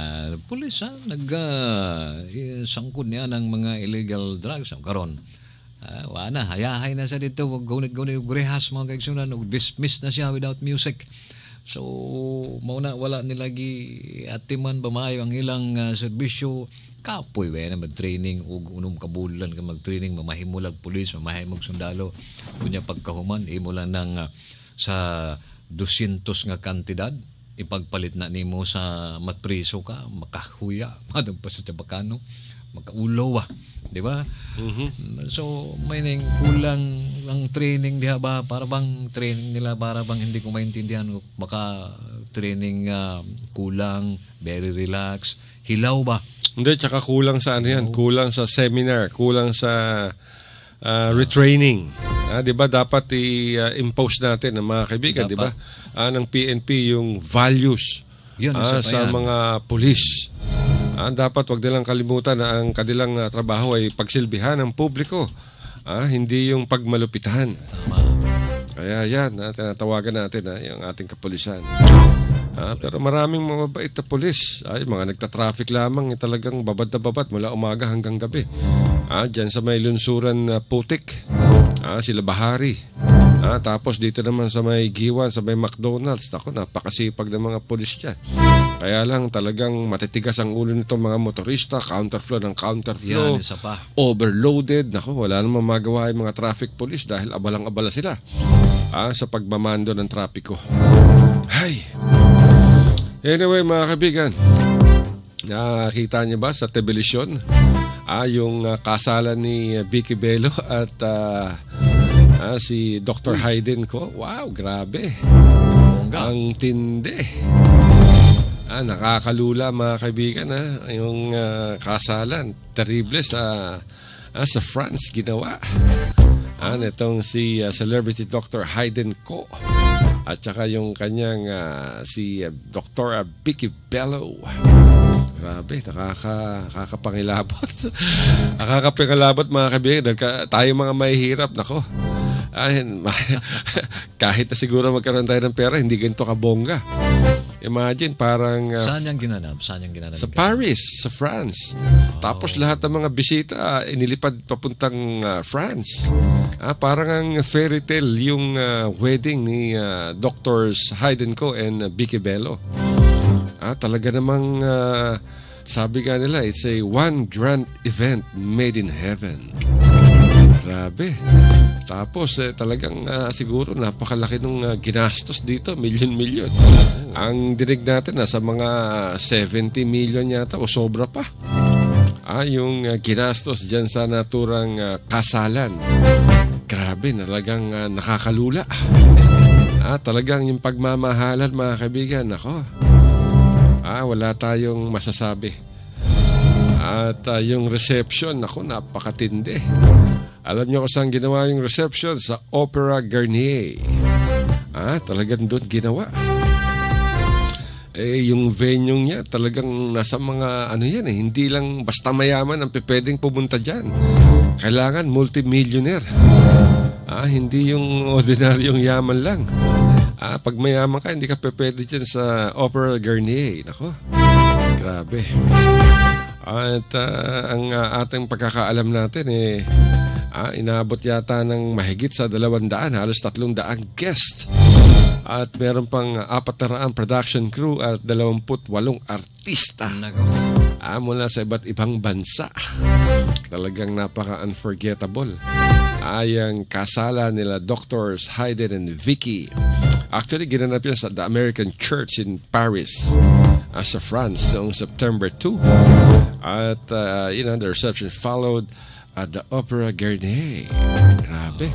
sangkod niya ng mga illegal drugs karon. Wala, hayahay na sa dito, wag gunit-gunit grehas mga kaigsunan, dismiss na siya without music. So mauna wala nila atiman bamayo ang ilang serbisyo. Kapoy na mag-training ug unom kabulan ka mag-training mamahimulag pulis, mamahimog sundalo. Kunya pagkahuman imo lang ng sa 200 nga kantidad ipagpalit na nimo sa matpriso ka, makahuya, madam pa sa tabakano, makaulaw di ba? So may nang kulang ang training diha ba, para bang training nila para bang hindi ko maintindihan, baka training kulang, very relax, hilaw ba? Hindi, tsaka kulang sa yan, kulang sa seminar, kulang sa retraining. Di ba dapat i-impose natin ng mga kaibigan, di ba? Ng PNP yung values sa mga pulis. Dapat wag nilang kalimutan na ang kanilang trabaho ay pagsilbihan ng publiko. Hindi yung pagmalupitan. Tama. Kaya yan, tinatawagan natin yung ating kapulisan. Pero maraming mababait na pulis. Mga nagtatraffic lamang, talagang babad na babad mula umaga hanggang gabi. Diyan sa may lunsuran Putik, sila Bahari. Tapos dito naman sa may Giwan, sa may McDonald's. Napakasipag ng mga pulis dyan. Kaya lang talagang matitigas ang ulo nitong mga motorista, counterflow ng counterflow, overloaded. Wala namang magawa yung mga traffic police dahil abalang-abala sila sa pagmamando ng trapiko. Anyway, mga kaibigan, nakita niyo ba sa television yung kasalan ni Vicky Bello at si Dr. Hayden ko? Wow, grabe. Ang tindi. Nakakalula mga kaibigan yung kasalan terrible sa France ginawa itong si celebrity Dr. Hayden Ko at saka yung kanyang si Dr. Vicky Bello. Grabe, nakakapangilabot. Nakakapangilabot mga kaibigan dahil tayo mga mahihirap kahit na siguro magkaroon tayo ng pera, hindi ganito kabongga. Imagine parang Saan yung ginanap? Sa Paris, sa France. Tapos lahat ng mga bisita inilipad papuntang France. Parang ang fairy tale yung wedding ni Drs. Hayden Co and Vicky Bello. Talaga namang Sabi nga nila, it's a one grand event made in heaven. Grabe. Tapos talagang siguro napakalaki nung ginastos dito, milyon-milyon. Ang dinig natin nasa mga 70 million yata o sobra pa. Yung ginastos dyan sa naturang kasalan. Grabe, talagang nakakalula. Talagang yung pagmamahalan, mga kaibigan, ako. Wala tayong masasabi. At yung reception, ako, napakatindi. Alam niyo kung saan ginawa yung reception? Sa Opera Garnier. Talagang doon ginawa. Yung venue niya, talagang nasa mga, yan hindi lang basta mayaman ang pwedeng pumunta dyan. Kailangan multimillionaire. Hindi yung ordinaryong yaman lang. Pag mayaman ka, hindi ka pwede dyan sa Opera Garnier. Nako, grabe. At ang ating pagkakaalam natin, inabot yata ng mahigit sa 200, halos 300 guests. At meron pang 400 production crew at 28 artista. Mula sa iba't ibang bansa. Talagang napaka-unforgettable. Ang kasala nila Doctors Hayden and Vicky. Actually, ginanap yan sa The American Church in Paris, sa France, noong September 2. At, the reception followed at the Opera Garnier. Grabe.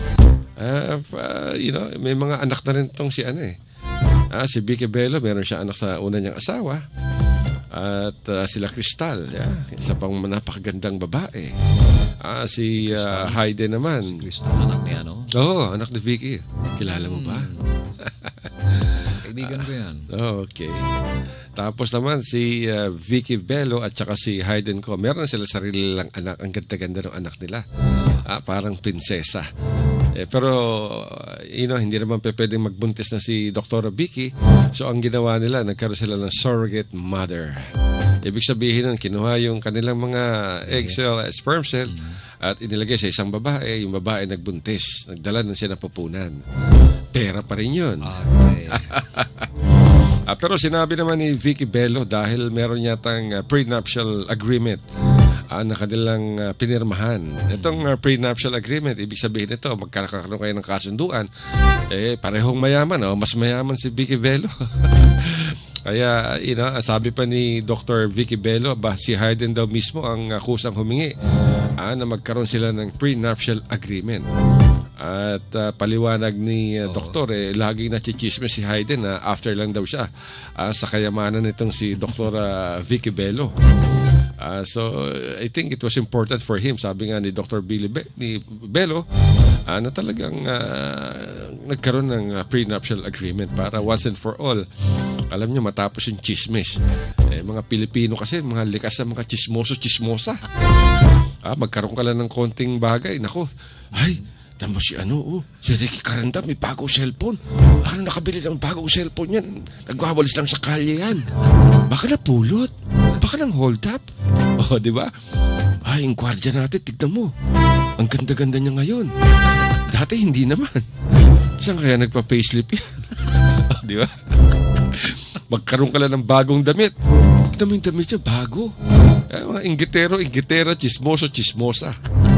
May mga anak na rin itong si si Vicky Bello, meron siya anak sa una niyang asawa. At sila Crystal, isa pang napakagandang babae. Si Hayden naman. Crystal, anak niya, no? Oo, anak ni Vicky. Kilala mo ba? Kaibigan ko yan. Okay. Tapos naman si Vicky Bello at saka si Hayden ko. Meron sila sarili lang anak. Ang ganda-ganda ng anak nila. Parang prinsesa. Pero, hindi naman pwedeng magbuntis na si Dr. Vicky. So, ang ginawa nila, nagkaroon sila ng surrogate mother. Ibig sabihin nun, kinuha yung kanilang mga egg cell, sperm cell, at inilagay sa isang babae. Yung babae nagbuntis. Nagdala na siya ng pupunan. Pera pa rin yun. Okay. Pero sinabi naman ni Vicky Bello dahil meron yatang prenuptial agreement na kanilang pinirmahan. Itong prenuptial agreement, ibig sabihin ito, magkakaroon kayo ng kasunduan, parehong mayaman, mas mayaman si Vicky Bello. Kaya, sabi pa ni Dr. Vicky Bello, si Hayden daw mismo ang kusang humingi na magkaroon sila ng prenuptial agreement. At paliwanag ni Doktor, laging nachichismis si Hayden na after lang daw siya sa kayamanan nitong si Dr. Vicky Bello. So, I think it was important for him, sabi nga ni Dr. Bello, na talagang nagkaroon ng prenuptial agreement para once and for all, alam nyo, matapos yung chismis. Mga Pilipino kasi, mga likas na mga chismosa. Magkaroon ka lang ng konting bagay. Nako, tama si si Ricky Caranda, may bagong cellphone. Paano nakabili ng bagong cellphone yan? Nagwawalis lang sa kalye yan. Baka napulot. Baka nang hold up. Di ba? Yung gwardiya natin, tignan mo. Ang ganda-ganda niya ngayon. Dati hindi naman. Saan kaya nagpa-facelift yan? Di ba? Magkaroon ka lang ng bagong damit. Tignan mo yung damit niya, bago. Mga inggitera, chismosa.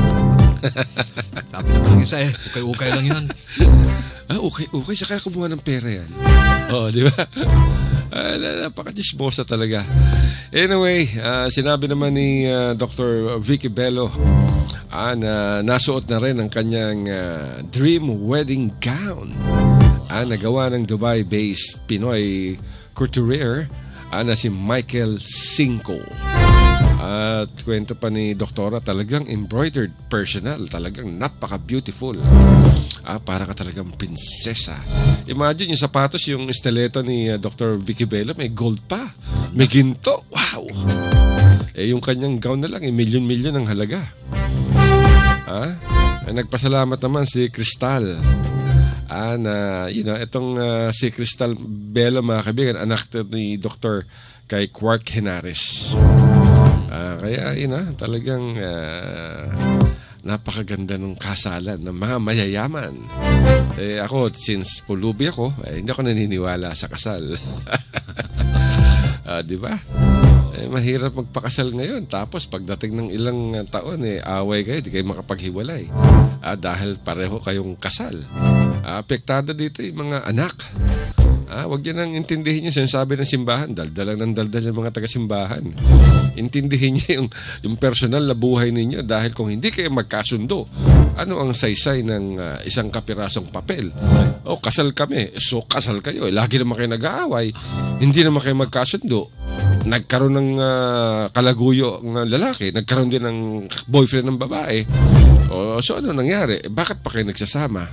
Sabi naman ng isa ukay-ukay lang yan. Okay. Saka kumuha ng pera yan. Di ba? Napaka-chismosa talaga. Anyway, sinabi naman ni Dr. Vicky Bello na nasuot na rin ang kanyang dream wedding gown. Nagawa ng Dubai-based Pinoy couturier na si Michael Cinco. At kwento pa ni Doktora, talagang embroidered personal, talagang napaka-beautiful. Para ka talagang prinsesa. Imagine yung sapatos, yung stiletto ni Dr. Vicky Bello, may gold pa, may ginto. Wow! Yung kanyang gown na lang, milyon-milyon ang halaga. Nagpasalamat naman si Crystal. Itong si Crystal Bello, mga kaibigan, anak ni Dr. kay Quark Henares. Kaya talagang napakaganda ng kasalan ng mga mayayaman. Ako, since pulubi ako, hindi ako naniniwala sa kasal. Di ba? Mahirap magpakasal ngayon. Tapos pagdating ng ilang taon, away kayo, di kayo makapaghiwalay. Dahil pareho kayong kasal. Apektado dito yung mga anak. Huwag yan ang intindihin niyo sinasabi ng simbahan. Daldalang ng daldal yung mga taga-simbahan. Intindihin niyo yung personal na buhay ninyo dahil kung hindi kayo magkasundo, ano ang saysay ng isang kapirasong papel? Kasal kami. So, kasal kayo. Lagi naman kayo nag-aaway. Hindi naman kayo magkasundo. Nagkaroon ng kalaguyo ng lalaki. Nagkaroon din ng boyfriend ng babae. So, ano nangyari? Bakit pa kayo nagsasama?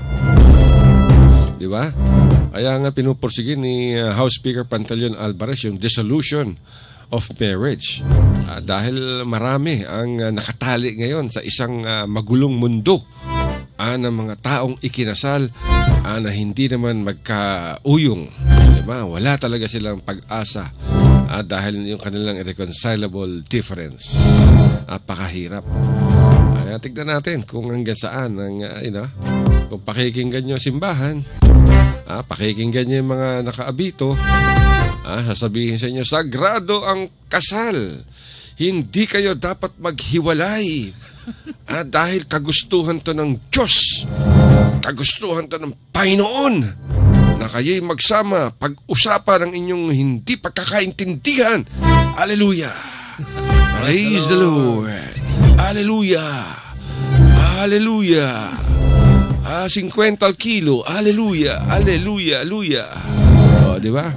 Di ba? Kaya nga pinupursige ni House Speaker Pantaleon Alvarez yung dissolution of marriage. Dahil marami ang nakatali ngayon sa isang magulong mundo ng mga taong ikinasal na hindi naman magkauyong. Diba? Wala talaga silang pag-asa dahil yung kanilang irreconcilable difference. Napakahirap. Tignan natin kung hanggang saan kung pakikinggan nyo simbahan, pakikinggan nyo yung mga nakaabito, sasabihin sa inyo, sagrado ang kasal. Hindi kayo dapat maghiwalay. Dahil kagustuhan to ng Diyos. Kagustuhan to ng Panginoon na kayo'y magsama pag-usapan ng inyong hindi pagkakaintindihan. Hallelujah! Praise the Lord! Hallelujah! Hallelujah! 50 al kilo. Hallelujah! Hallelujah! Hallelujah! Di ba?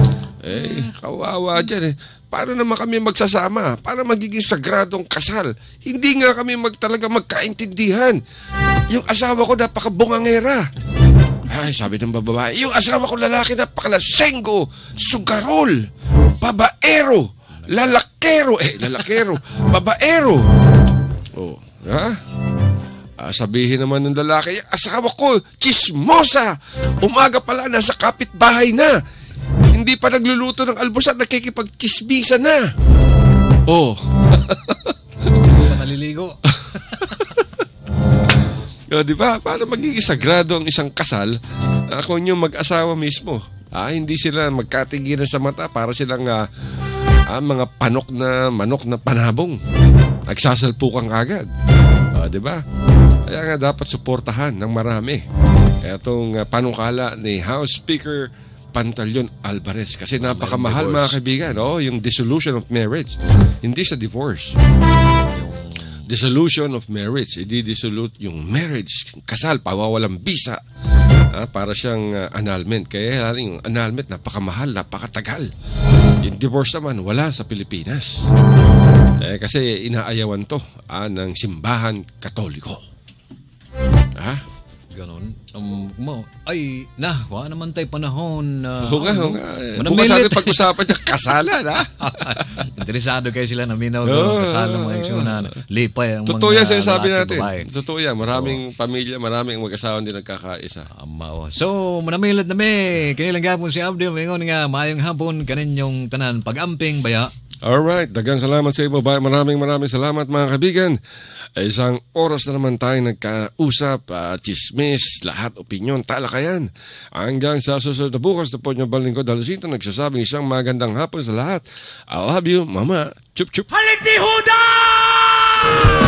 Kawawa dyan Paano naman kami magsasama? Para magiging sagradong kasal? Hindi nga kami talaga magkaintindihan. Yung asawa ko napakabungangera. Sabi ng babae, yung asawa ko lalaki napakalasenggo, sugarol, babaero, lalakero, babaero. Sabihin naman ng lalaki, asawa ko, chismosa. Umaga pala, nasa kapitbahay na. Hindi pa nagluluto ng almusal, nakikipagchismisa na. Naliligo. Di ba? Para magiging sagrado ang isang kasal, kung yung mag-asawa mismo, hindi sila magkatigilan sa mata, para silang mga manok na panabong. Nagsasalpukan agad. Di ba? Kaya nga dapat suportahan ng marami itong panukala ni House Speaker Pantaleon Alvarez. Kasi napakamahal mga kaibigan. Yung dissolution of marriage. Hindi sa divorce. Dissolution of marriage. I-dissolute yung marriage. Kasal, pawawalang bisa. Para siyang annulment. Kaya yung annulment, napakamahal, napakatagal. Yung divorce naman, wala sa Pilipinas. Kasi inaayawan to ng simbahan katoliko. Ganon. Wala naman tayo panahon. Bukas natin pag-usapan niya, kasalan, Interesado kayo sila na minaw kasalan mga eksunan. Lipay ang totoo yan sinasabi natin. Babae. Totoo yan. Maraming pamilya, maraming mag-asawa din nagkakaisa. So, manamilad na kinilang gapon si Abdi. Mayon nga, mayong hapon, kaninyong tanan pag-amping baya. Alright, dagang salamat sa iyo, babae. Maraming salamat mga kaibigan. Isang oras na naman tayo nagkausap, chismis, lahat, opinyon, talakayan. Hanggang sa susunod na bukas na po niyo balingkod. Dalusito nagsasabing isang magandang hapon sa lahat. I love you, Mama. Chup chup. Halit ni Huda!